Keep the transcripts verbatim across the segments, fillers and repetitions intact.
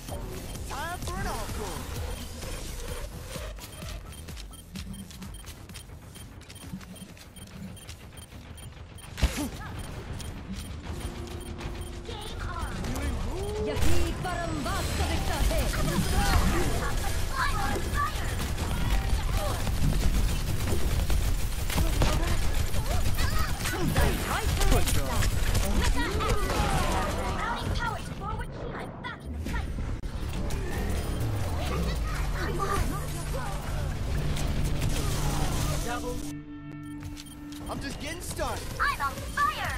Time for an encore. यही परम वास्तविकता है। I'm just getting started. I'm on fire!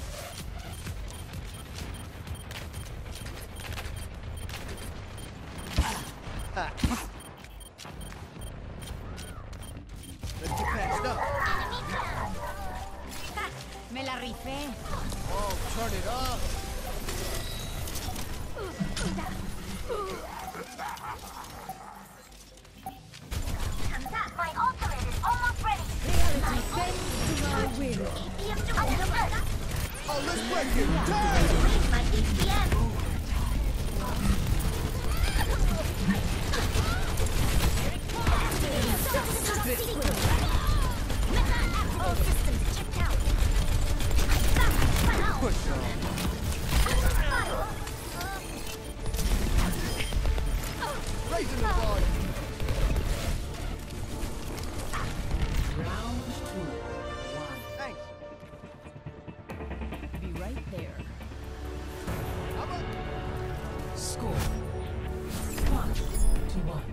Let's get patched up. Me la rifé. Oh, turn it up. My ultimate is almost ready! Reality bends to my will. E P M understood! Oh, let's break it. Turn! Read my E P M! All systems checked out! Push on. Raising the volume. Round two. One. Thanks. Be right there. How about Score. One to one.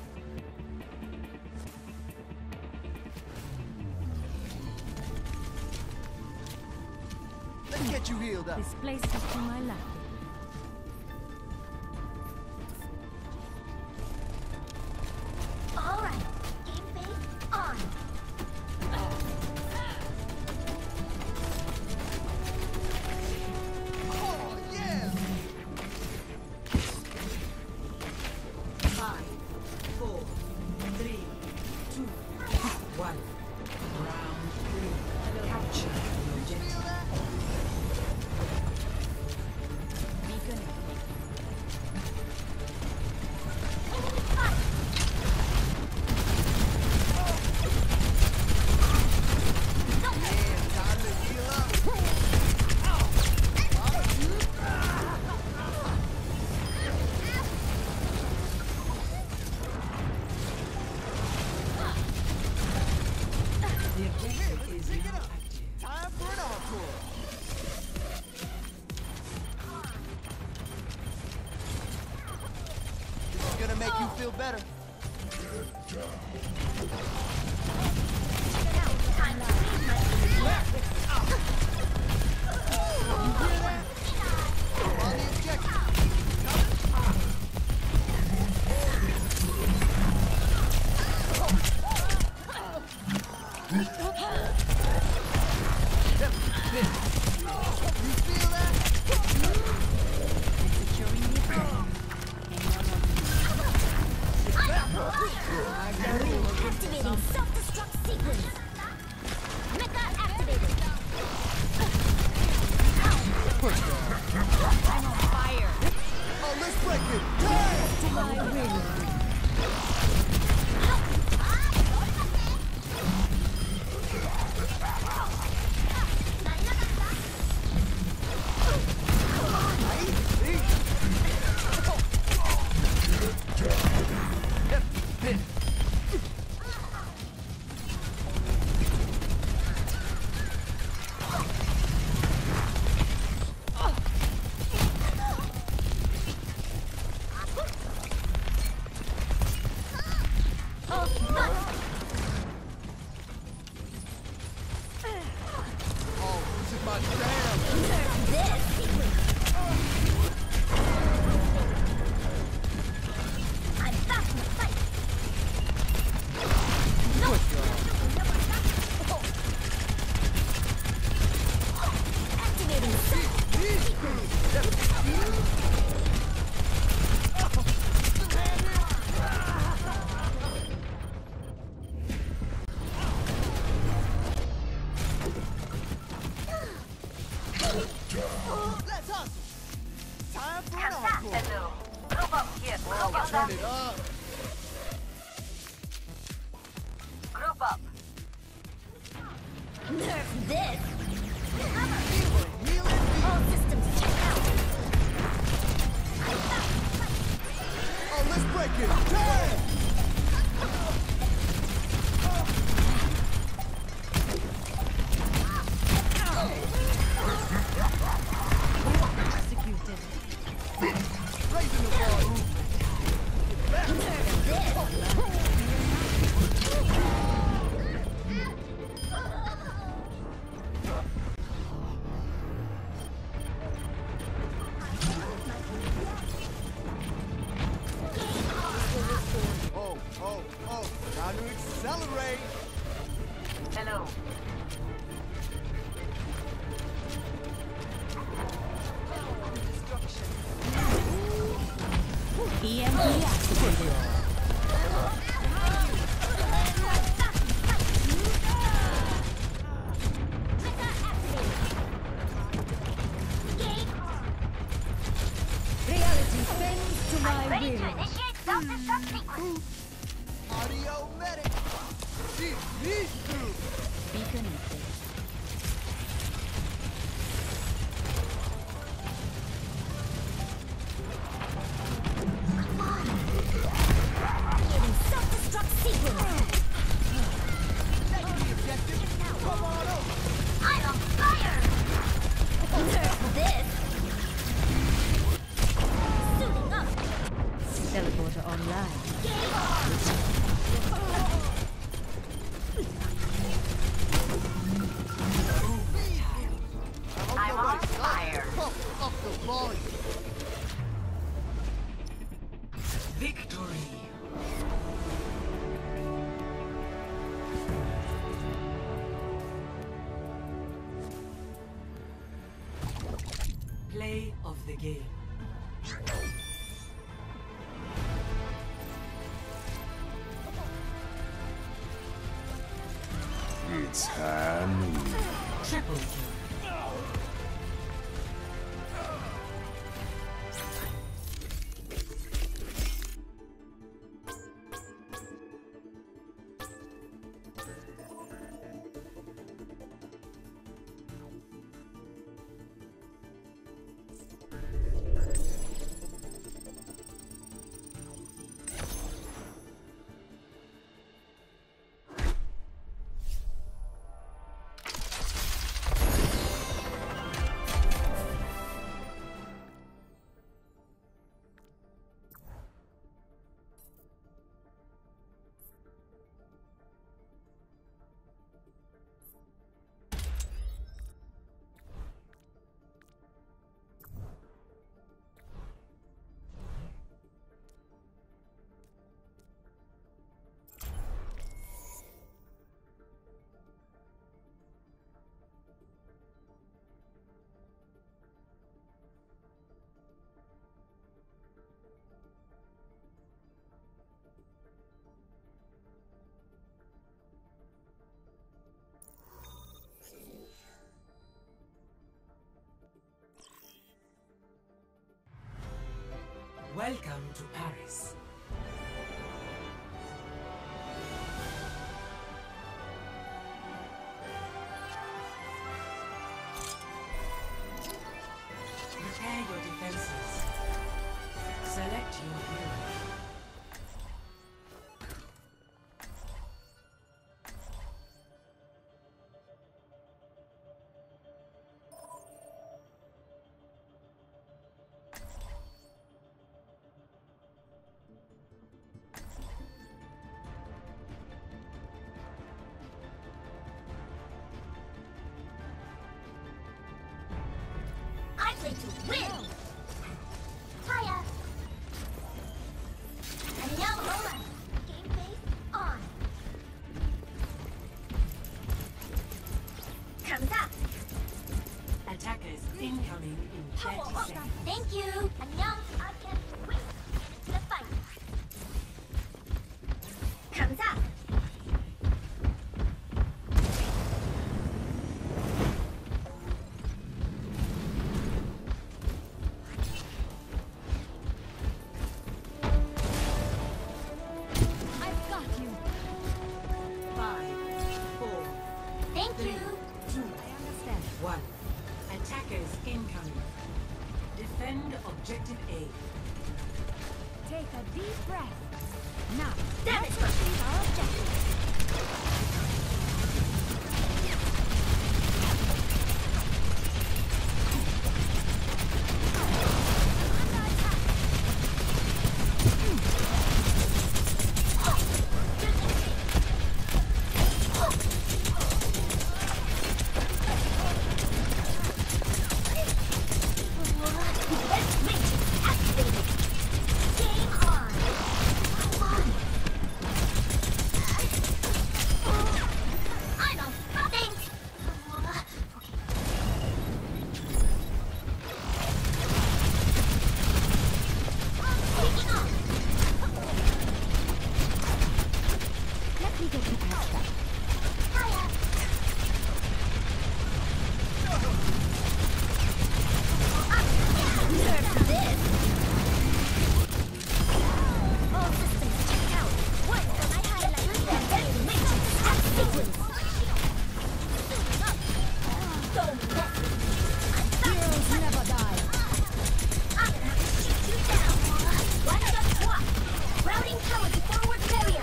let's get you healed up. This place is to my left. All right, game face on. Oh, yeah. Five, four, three, two, one. Round three. Capture the objective. Feel that? Beacon. Yeah, time to heal up. The objective is Pick it now up. active. Time for an encore. This is gonna make you feel better. Time to read my E P M. You hear that? On the objective. You feel that? Securing the throne. Activating self-destruct sequence. Mecha activated. Push on. I'm on fire. Oh, let's break it. Turn! To my will. Oh, this is my jam. This sequence. I'm back in the fight. Push on. Activating self-sequence. Let's hustle. Time for an Contact encore. the loop. Group up Oh, turn it up. Group up. Nerf this. Heal it. All systems check out. Oh, let's break it. Damn! Executed. Raising the volume. Oh, oh, oh. Time to accelerate. Hello. E M P activated. Reality bends to my Ready to will. initiate self-destruct sequence. Audio medic. See, these two. Be connected. Activating self-destruct sequence. That's the objective. Come on over. I'm on fire. Nerf this. Suiting up. Teleporter online. Game on. I'm on fire. Pump up the volume. victory. Play of the game. It's Hammy. Triple kill. Welcome to Paris. Prepare your defenses. Select your hero. I play to win. Hiya. And now on. Game face on. Comes up. Attackers incoming in thirty seconds. Thank you. And now I can win. Get into the fight. Comes up. deep breath. Now, Damn let's it. achieve our objective. Let me get you past that. Nerf this! All systems checked out. One for my highlight. Then matrix at sequence. Don't mess with me. Heroes never die. I'm gonna have to shoot you down. One shot swap. Routing tower to forward barrier.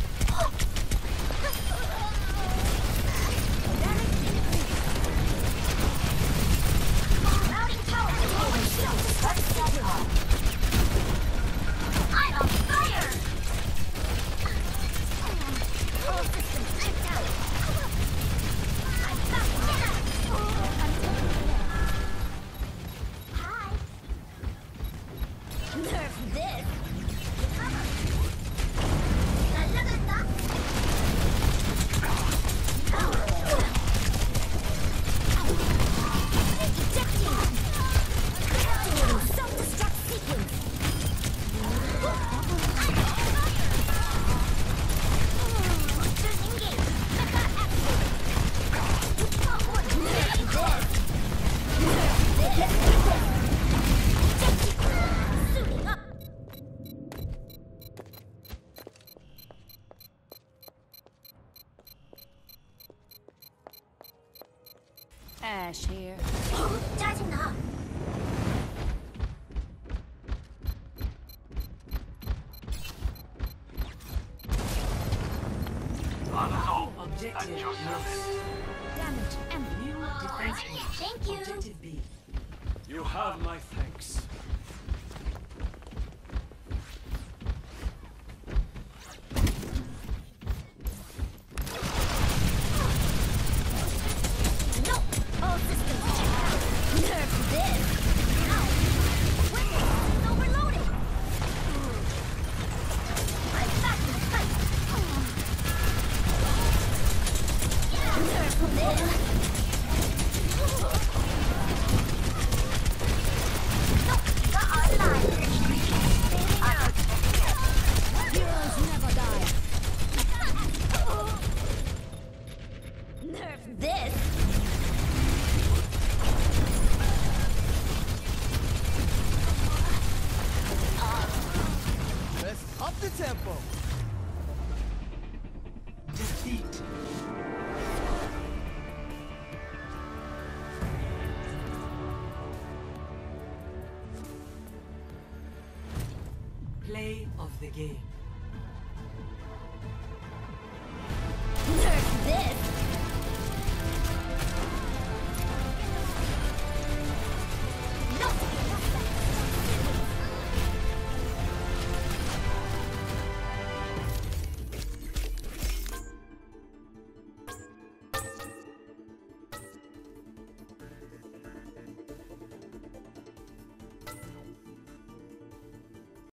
Routing tower to forward shield. Start sequence. I'm on fire! All systems checked out. I'm back again. Hi. Nerf this. Another thought? Ejecting. Activating self-destruct sequence. Ash here. 짜증나. Objective lost. Damage and New defense point. Thank you. Objective B. You have my thanks. No! All systems checked out. Nerf this. Ow. Weapon is overloaded. I'm back in the fight. Nerf this. No, got online. heroes never die. Nerf this. Let's up the tempo. Defeat. Play of the game. Nerf this.